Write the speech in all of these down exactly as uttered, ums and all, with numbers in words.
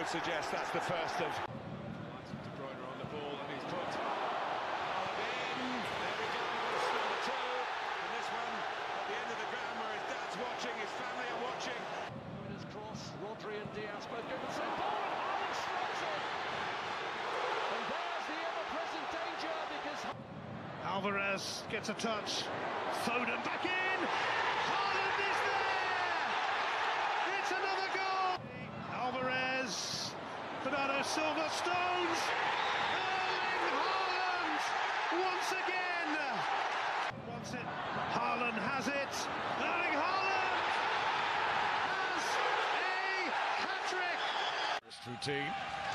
would suggest that's the first of... De Bruyne on the ball and he's put Haaland in. There he goes, number two. And this one at the end of the ground where his dad's watching, his family are watching. His cross, Rodri and Diaz both go to the same ball, and Haaland strikes it. And there's the ever-present danger because Alvarez gets a touch. Foden back in. Haaland is there. It's another goal. Alvarez, Bernardo Silva, Stones. Erling Haaland once again. Wants it. Haaland has it. Erling Haaland has a hat-trick. First routine.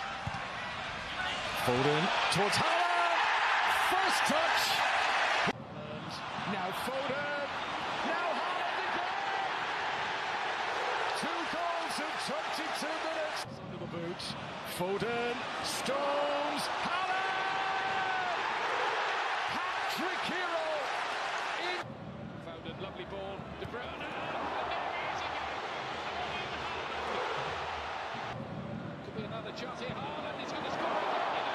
Foden towards Haaland. First touch. And now Foden. Now Haaland again. Two goals in twenty-two minutes. Under the boot. Foden. Stones. Haaland. Hat-trick hero. In. Foden, lovely ball. De Bruyne. Could be another chance here. Haaland is going to score again.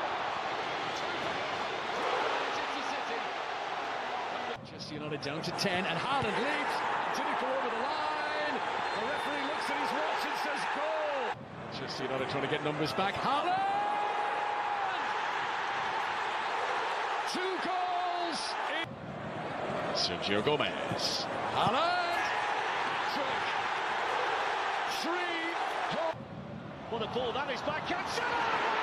Manchester United down to ten, and Haaland leads. Tunico over the line. The referee looks at his watch and says goal. Manchester United trying to get numbers back. Haaland! Two goals in. Sergio Gomez. Haaland! Trick. Three. Goal. What a ball that is back. Cancelo!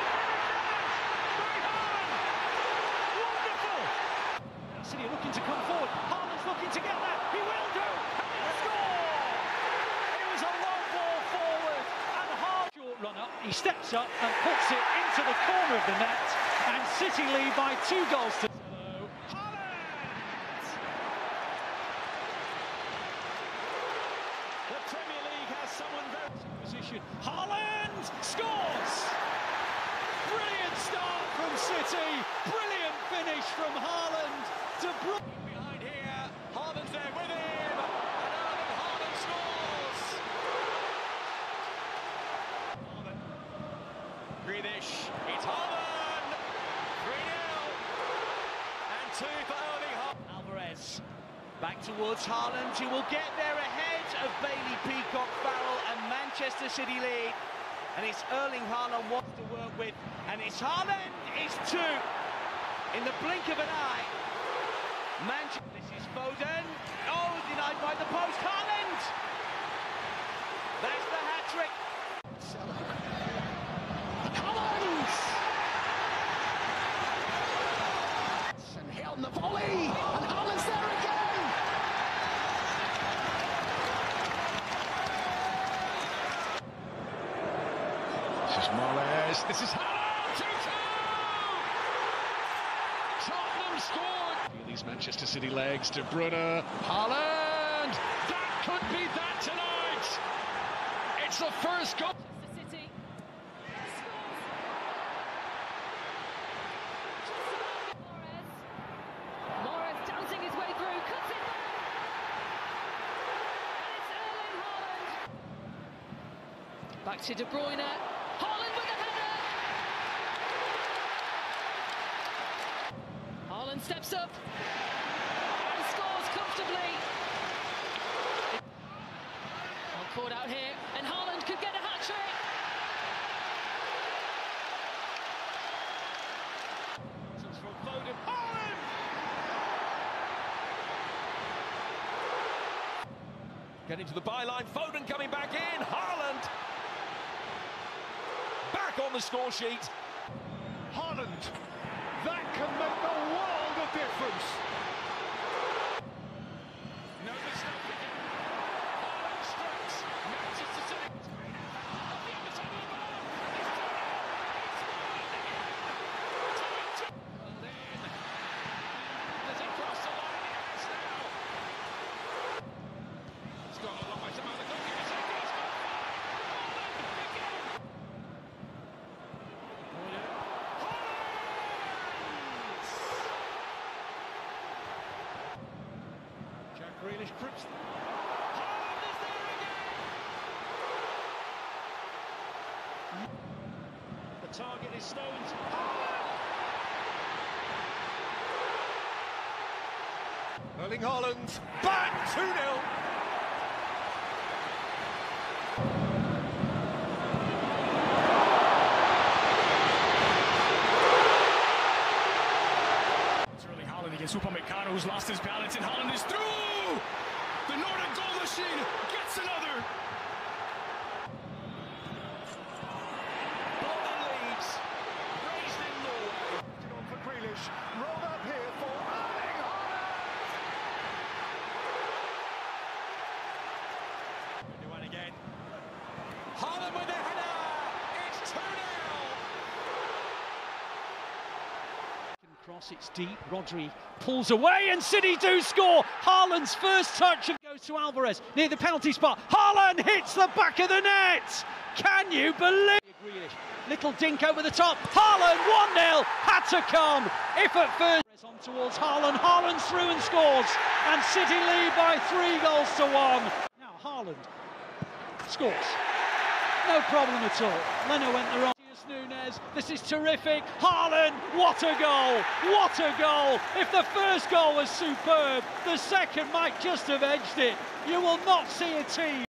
City looking to come forward. Haaland's looking to get that. He will do. And he'll score. It was a long ball forward. And Haaland, short run up. He steps up and puts it into the corner of the net. And City lead by two goals to. Haaland! The Premier League has someone very in position. Haaland scores. Brilliant start from City. Brilliant finish from Haaland. De Bruyne behind here. Haaland's there with him. And Erling Haaland scores. Haaland. Grealish. It's Haaland. three nil. And two for Erling Haaland. Alvarez. Back towards Haaland, who will get there ahead of Bailey, Peacock, Farrell and Manchester City lead. And it's Erling Haaland wants to work with. And it's Haaland. It's two. In the blink of an eye. Manchester. This is Foden. Oh, denied by the post. Haaland. There's the hat-trick. Haaland. And hit on the volley. And Haaland's there again. This is Morales. This is Haaland. two two. Tottenham scored. These Manchester City legs. De Bruyne. Haaland. That could be that tonight. It's the first goal. Manchester City scores. Morris. Morris dancing his way through, cuts it back. And it's Erling Haaland. Back to De Bruyne. Haaland with a header. Haaland steps up and scores comfortably. Well caught out here, and Haaland could get a hat-trick. From Foden. Haaland! Getting to the byline. Foden coming back in. Haaland! Back on the score sheet. Haaland. That can make the world of difference. No mistake again. Haaland strikes. Manchester City. On the other side of the ball. He's done it. He's scored again. two two. Well then. Does he cross the line? Yes, now. It's got a long way to mount the goalkeeper. He's got Haaland again. Jack Grealish grips. Haaland is there again! target is Stones. Erling Haaland, back two nil. It's Erling Haaland against Upamecano, who's lost his balance, and Haaland is through! The Nordic goal machine gets another! Bolton leads. Raised in Norway. On for Grealish, rolled up here for Erling Haaland. twenty-one again. Haaland with the header. It's two nil. Cross, it's deep. Rodri pulls away, and City do score. Haaland's first touch and goes to Alvarez near the penalty spot. Haaland hits the back of the net. Can you believe? Grealish, little dink over the top. Haaland one nil. Had to come. If at first on towards Haaland, Haaland's through and scores, and City lead by three goals to one. Now Haaland scores. No problem at all. Leno went the wrong. Nunes, this is terrific. Haaland, what a goal! What a goal! If the first goal was superb, the second might just have edged it. You will not see a team